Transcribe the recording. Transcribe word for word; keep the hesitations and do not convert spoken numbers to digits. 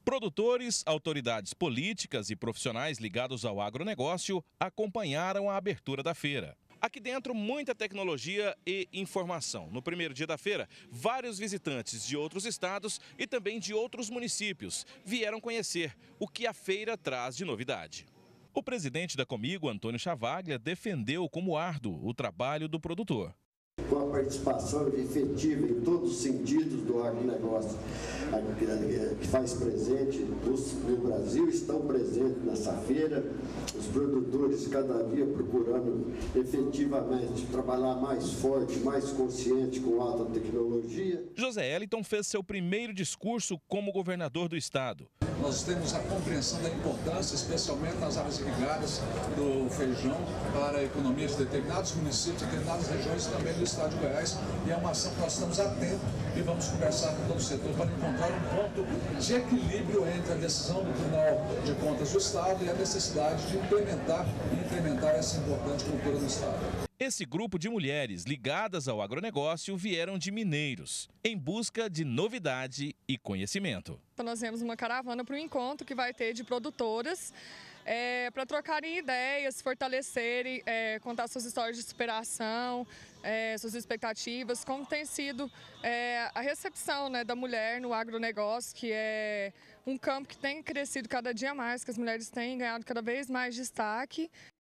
Produtores, autoridades políticas e profissionais ligados ao agronegócio acompanharam a abertura da feira. Aqui dentro, muita tecnologia e informação. No primeiro dia da feira, vários visitantes de outros estados e também de outros municípios vieram conhecer o que a feira traz de novidade. O presidente da Comigo, Antônio Chavaglia, defendeu como árduo o trabalho do produtor. Com a participação efetiva em todos os sentidos do agronegócio que faz presente no Brasil, estão presentes nessa feira, os produtores cada dia procurando efetivamente trabalhar mais forte, mais consciente com alta tecnologia. José Eliton fez seu primeiro discurso como governador do estado. Nós temos a compreensão da importância, especialmente nas áreas irrigadas do feijão, para a economia de determinados municípios, determinadas regiões também do estado de Goiás. E é uma ação que nós estamos atentos e vamos conversar com todo o setor para encontrar um ponto de equilíbrio entre a decisão do Tribunal de Contas do Estado e a necessidade de implementar e incrementar essa importante cultura no estado. Esse grupo de mulheres ligadas ao agronegócio vieram de Mineiros, em busca de novidade e conhecimento. Então nós temos uma caravana para o encontro que vai ter de produtoras é, para trocarem ideias, fortalecerem, é, contar suas histórias de superação, é, suas expectativas, como tem sido é, a recepção, né, da mulher no agronegócio, que é um campo que tem crescido cada dia mais, que as mulheres têm ganhado cada vez mais destaque.